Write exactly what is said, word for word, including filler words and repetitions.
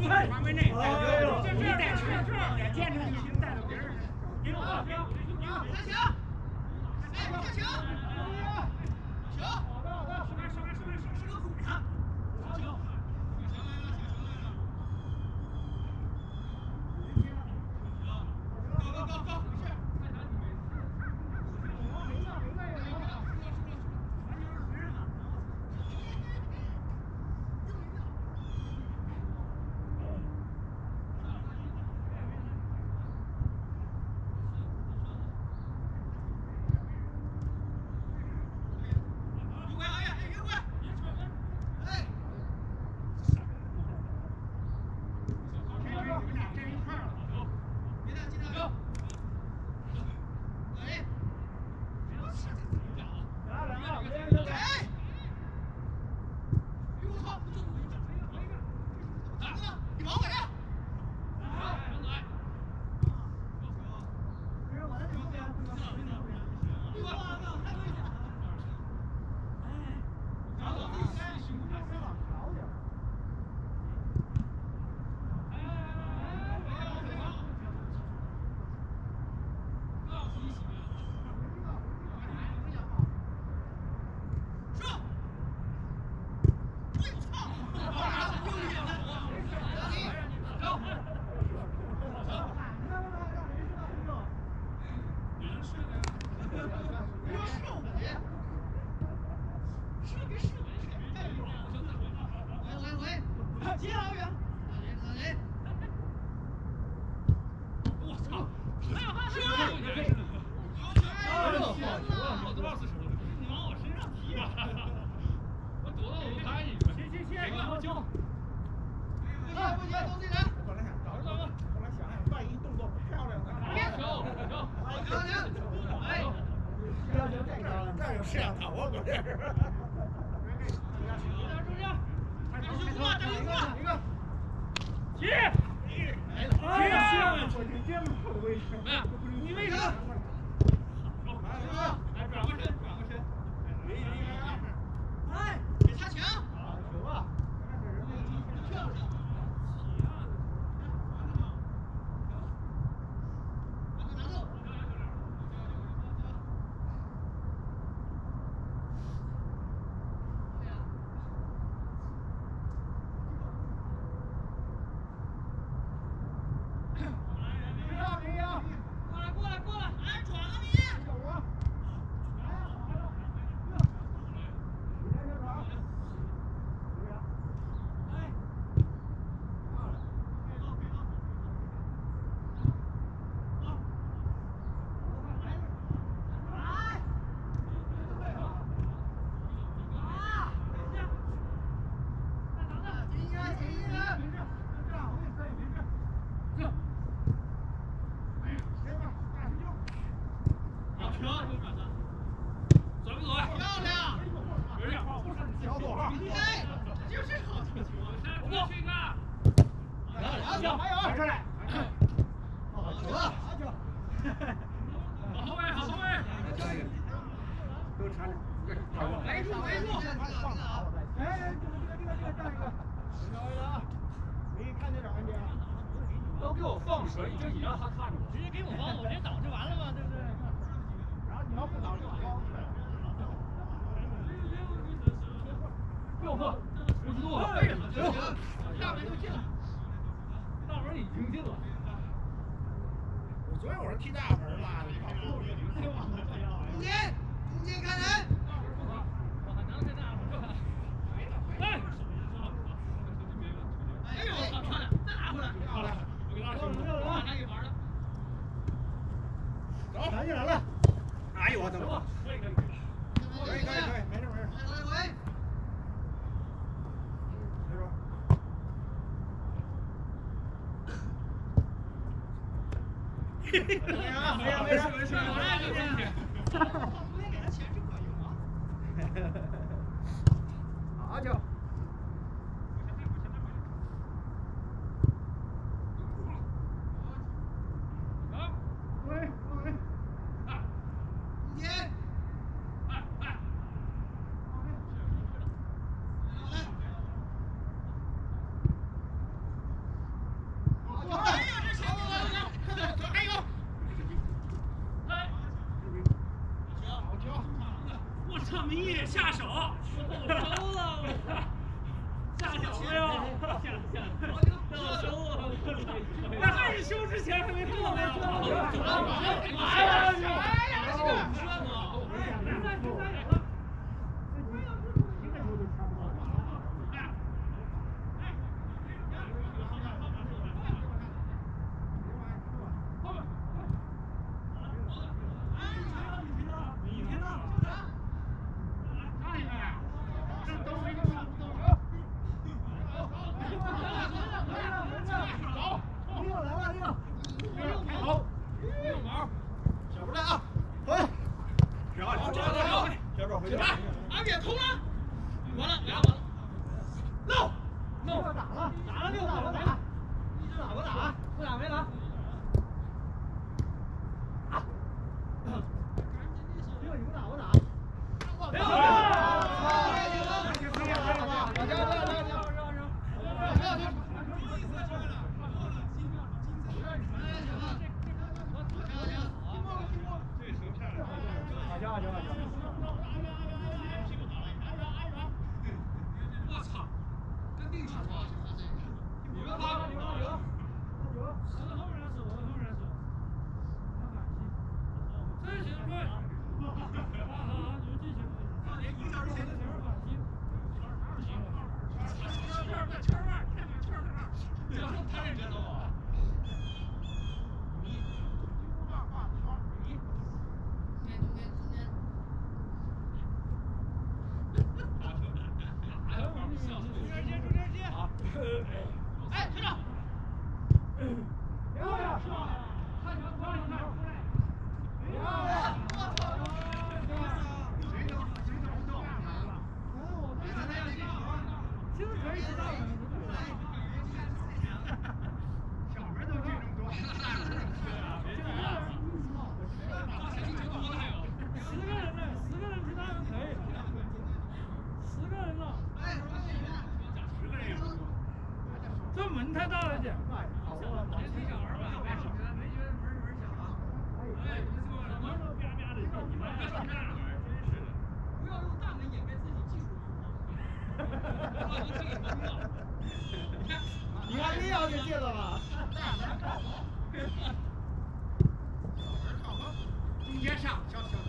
范围内，你带出去，见着你就带到别人。给我，给我，给我，开球！哎，开球！球！好的，好的，是个是个是个是个鬼啊！球！go go go go！ 没事。 摄像头啊，不是。 起！起！你为什么？ 来转过身，转过身。 哎，给他抢！ 球啊！ 都给我放水，就你让他看着我，直接给我放，我直接倒就完了嘛，对不对？然后你要不倒就高。六个，五十多个，为什么？ 大门就进了， 大门已经进了。 我昨天我是踢大门嘛，你跑后面， 中间，中间看人。 我还能在那不是？哎！ 哎呦，我操！漂亮，再拿回来。漂亮。我给拉手，我拿给玩了。 走，拿进来了。哎呦我的妈！可以可以可以可以，没事没事。 来来来。 没事没事没事没事， 我来给进去。 昨天给他钱真管用啊。好球。 你看这样就进了吧？中间上，小小。